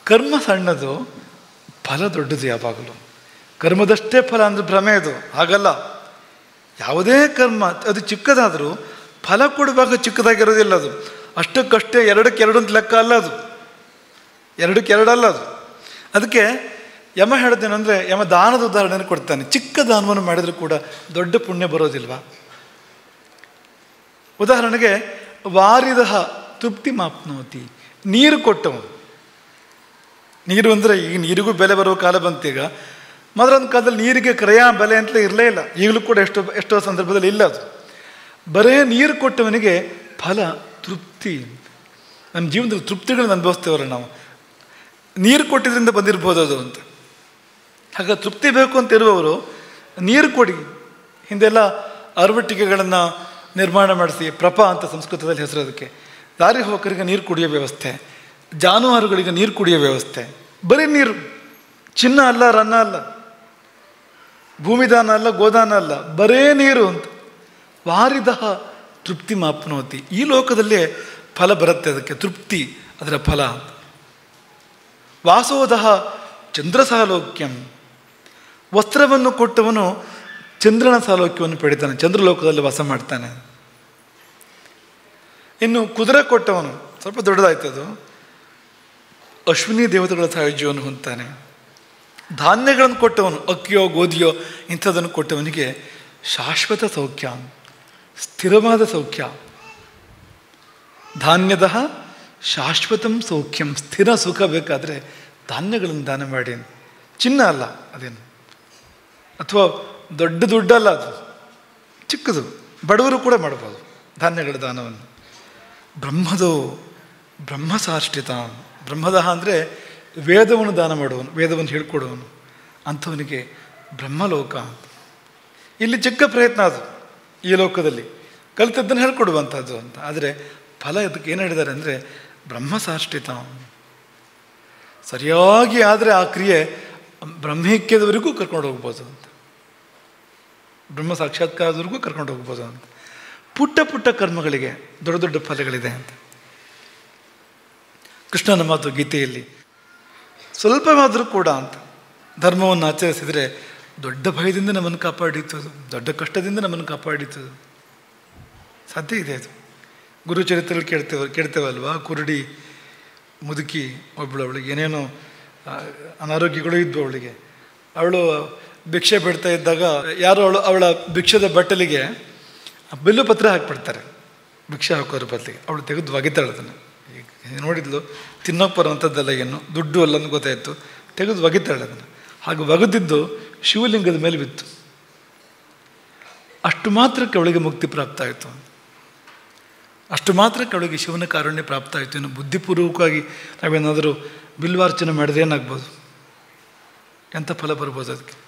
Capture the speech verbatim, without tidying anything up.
ಕರ್ಮ ಸಣ್ಣದು, ಫಲ ದೊಡ್ಡದು. ಯಾವಾಗಲೂ ಕರ್ಮದಷ್ಟೇ ಫಲ ಅಂದರೆ ಭ್ರಮೆ ಅದು. ಹಾಗಲ್ಲ, ಯಾವುದೇ ಕರ್ಮ ಅದು ಚಿಕ್ಕದಾದರೂ ಫಲ ಕೊಡುವಾಗ ಚಿಕ್ಕದಾಗಿರೋದಿಲ್ಲ. ಅದು ಅಷ್ಟಕ್ಕಷ್ಟೇ, ಎರಡಕ್ಕೆ ಎರಡು ಅಂತ ಲೆಕ್ಕ ಅಲ್ಲ ಅದು, ಎರಡಕ್ಕೆ ಎರಡಲ್ಲ ಅದು. ಅದಕ್ಕೆ ಯಮ ಹೇಳೋದೇನೆಂದರೆ, ಯಮ ದಾನದ ಉದಾಹರಣೆಯನ್ನು ಕೊಡ್ತಾನೆ. ಚಿಕ್ಕ ದಾನವನ್ನು ಮಾಡಿದರೂ ಕೂಡ ದೊಡ್ಡ ಪುಣ್ಯ ಬರೋದಿಲ್ವಾ? ಉದಾಹರಣೆಗೆ, ವಾರಿದ ತೃಪ್ತಿ ಮಾಪ್ನೋತಿ, ನೀರು ಕೊಟ್ಟವನು. ನೀರು ಅಂದರೆ ಈಗ ನೀರಿಗೂ ಬೆಲೆ ಬರುವ ಕಾಲ ಬಂತೀಗ. ಮಾತ್ರ ಒಂದು ಕಾಲದಲ್ಲಿ ನೀರಿಗೆ ಕ್ರಯ ಬೆಲೆ ಅಂತಲೇ ಇರಲೇ ಇಲ್ಲ. ಈಗಲೂ ಕೂಡ ಎಷ್ಟೋ ಎಷ್ಟೋ ಸಂದರ್ಭದಲ್ಲಿ ಇಲ್ಲ ಅದು. ಬರೇ ನೀರು ಕೊಟ್ಟವನಿಗೆ ಫಲ ತೃಪ್ತಿ. ನಮ್ಮ ಜೀವನದಲ್ಲಿ ತೃಪ್ತಿಗಳನ್ನು ಅನುಭವಿಸ್ತೇವಲ್ಲ ನಾವು, ನೀರು ಕೊಟ್ಟಿದ್ದರಿಂದ ಬಂದಿರ್ಬೋದು ಅದು ಅಂತ. ಹಾಗೆ ತೃಪ್ತಿ ಬೇಕು ಅಂತ ಇರುವವರು ನೀರು ಕೊಡಿ. ಹಿಂದೆಲ್ಲ ಅರವಟ್ಟಿಗೆಗಳನ್ನು ನಿರ್ಮಾಣ ಮಾಡಿಸಿ, ಪ್ರಪ ಅಂತ ಸಂಸ್ಕೃತದಲ್ಲಿ ಹೆಸರು ಅದಕ್ಕೆ. ದಾರಿ ಹೋಕರಿಗೆ ನೀರು ಕುಡಿಯೋ ವ್ಯವಸ್ಥೆ, ಜಾನುವಾರುಗಳಿಗೆ ನೀರು ಕುಡಿಯೋ ವ್ಯವಸ್ಥೆ. ಬರೀ ನೀರು, ಚಿನ್ನ ಅಲ್ಲ, ರನ್ನ ಅಲ್ಲ, ಭೂಮಿದಾನ ಅಲ್ಲ, ಗೋದಾನ ಅಲ್ಲ, ಬರೇ ನೀರು ಅಂತ. ವಾರಿದ ತೃಪ್ತಿ ಮಾಪ್ನೋತಿ, ಈ ಲೋಕದಲ್ಲೇ ಫಲ ಬರುತ್ತೆ ಅದಕ್ಕೆ, ತೃಪ್ತಿ ಅದರ ಫಲ. ವಾಸೋದಹ ಚಂದ್ರ ಸಾಲೋಕ್ಯಂ, ವಸ್ತ್ರವನ್ನು ಕೊಟ್ಟವನು ಚಂದ್ರನ ಸಾಲೋಕ್ಯವನ್ನು ಪಡಿತಾನೆ, ಚಂದ್ರಲೋಕದಲ್ಲಿ ವಾಸ ಮಾಡ್ತಾನೆ. ಇನ್ನು ಕುದುರೆ ಕೊಟ್ಟವನು, ಸ್ವಲ್ಪ ದೊಡ್ಡದಾಯ್ತದು, ಅಶ್ವಿನಿ ದೇವತೆಗಳ ಸಾಯುಜ್ಯವನ್ನು ಹೊಂದ್ತಾನೆ. ಧಾನ್ಯಗಳನ್ನು ಕೊಟ್ಟವನು, ಅಕ್ಕಿಯೋ ಗೋಧಿಯೋ ಇಂಥದನ್ನು ಕೊಟ್ಟವನಿಗೆ ಶಾಶ್ವತ ಸೌಖ್ಯ, ಸ್ಥಿರವಾದ ಸೌಖ್ಯ. ಧಾನ್ಯದ ಶಾಶ್ವತಂ ಸೌಖ್ಯಂ, ಸ್ಥಿರ ಸುಖ ಬೇಕಾದರೆ ಧಾನ್ಯಗಳನ್ನು ದಾನ ಮಾಡಿ. ಚಿನ್ನ ಅಲ್ಲ ಅದೇನು, ಅಥವಾ ದೊಡ್ಡ ದುಡ್ಡಲ್ಲ, ಅದು ಚಿಕ್ಕದು, ಬಡವರು ಕೂಡ ಮಾಡ್ಬೋದು ಧಾನ್ಯಗಳ ದಾನವನ್ನು. ಬ್ರಹ್ಮದೋ ಬ್ರಹ್ಮಸಾಷ್ಟಿತ, ಬ್ರಹ್ಮದಹ ಅಂದರೆ ವೇದವನ್ನು ದಾನ ಮಾಡುವನು, ವೇದವನ್ನು ಹೇಳ್ಕೊಡುವನು, ಅಂಥವನಿಗೆ ಬ್ರಹ್ಮಲೋಕ. ಇಲ್ಲಿ ಚಿಕ್ಕ ಪ್ರಯತ್ನ ಅದು, ಈ ಲೋಕದಲ್ಲಿ ಕಲಿತದ್ದನ್ನು ಹೇಳ್ಕೊಡುವಂಥದ್ದು ಅಂತ. ಆದರೆ ಫಲ ಇದಕ್ಕೆ ಏನು ಹೇಳಿದ್ದಾರೆ ಅಂದರೆ ಬ್ರಹ್ಮಸಾಷ್ಟಿತ. ಸರಿಯಾಗಿ ಆದರೆ ಆ ಕ್ರಿಯೆ ಬ್ರಹ್ಮೈಕ್ಯದವರೆಗೂ ಕರ್ಕೊಂಡು ಹೋಗ್ಬೋದು ಅಂತ, ಬ್ರಹ್ಮ ಸಾಕ್ಷಾತ್ಕಾರದವರೆಗೂ ಕರ್ಕೊಂಡು ಹೋಗ್ಬೋದು ಅಂತ. ಪುಟ್ಟ ಪುಟ್ಟ ಕರ್ಮಗಳಿಗೆ ದೊಡ್ಡ ದೊಡ್ಡ ಫಲಗಳಿದೆ ಅಂತ. ಕೃಷ್ಣನ ಮಾತು ಗೀತೆಯಲ್ಲಿ, ಸ್ವಲ್ಪವಾದರೂ ಕೂಡ ಅಂತ ಧರ್ಮವನ್ನು ಆಚರಿಸಿದರೆ ದೊಡ್ಡ ಭಯದಿಂದ ನಮ್ಮನ್ನು ಕಾಪಾಡಿತು, ದೊಡ್ಡ ಕಷ್ಟದಿಂದ ನಮ್ಮನ್ನು ಕಾಪಾಡಿತು. ಸಾಧ್ಯ ಇದೆ ಅದು. ಗುರುಚರಿತ್ರೆಯಲ್ಲಿ ಕೇಳ್ತೇವೆ ಕೇಳ್ತೇವಲ್ವಾ, ಕುರುಡಿ ಮುದುಕಿ ಒಬ್ಬಳು, ಅವಳಿಗೆ ಏನೇನೋ ಅನಾರೋಗ್ಯಗಳು ಇದ್ವು ಅವಳಿಗೆ. ಅವಳು ಭಿಕ್ಷೆ ಬಿಡ್ತಾ ಇದ್ದಾಗ ಯಾರೋ ಅವಳು ಅವಳ ಭಿಕ್ಷದ ಬಟ್ಟಲಿಗೆ ಬಿಲ್ಲು ಪತ್ರ ಹಾಕಿಬಿಡ್ತಾರೆ ಭಿಕ್ಷೆ ಹಾಕೋರ ಬದಲಿಗೆ. ಅವಳು ತೆಗೆದು ಒಗಿತಾಳೆ ಅದನ್ನು. ಈಗ ನೋಡಿದ್ಲು, ತಿನ್ನೋಕೆ ಬರುವಂಥದ್ದೆಲ್ಲ ಏನು ದುಡ್ಡು ಅಲ್ಲ ಅಂತ ಗೊತ್ತಾಯಿತು, ತೆಗೆದು ಒಗಿತಾಳೆ ಅದನ್ನು. ಹಾಗೆ ಒಗೆದಿದ್ದು ಶಿವಲಿಂಗದ ಮೇಲೆ ಬಿತ್ತು. ಅಷ್ಟು ಮಾತ್ರಕ್ಕೆ ಅವಳಿಗೆ ಮುಕ್ತಿ ಪ್ರಾಪ್ತ ಆಯಿತು, ಅಷ್ಟು ಮಾತ್ರಕ್ಕೆ ಅವಳಿಗೆ ಶಿವನ ಕಾರುಣ್ಯ ಪ್ರಾಪ್ತ ಆಯಿತು. ಇನ್ನು ಬುದ್ಧಿಪೂರ್ವಕವಾಗಿ ನಾವೇನಾದರೂ ಬಿಲ್ವಾರ್ಚನೆ ಮಾಡಿದ್ರೆ ಏನಾಗ್ಬೋದು, ಎಂಥ ಫಲ ಬರ್ಬೋದು ಅದಕ್ಕೆ.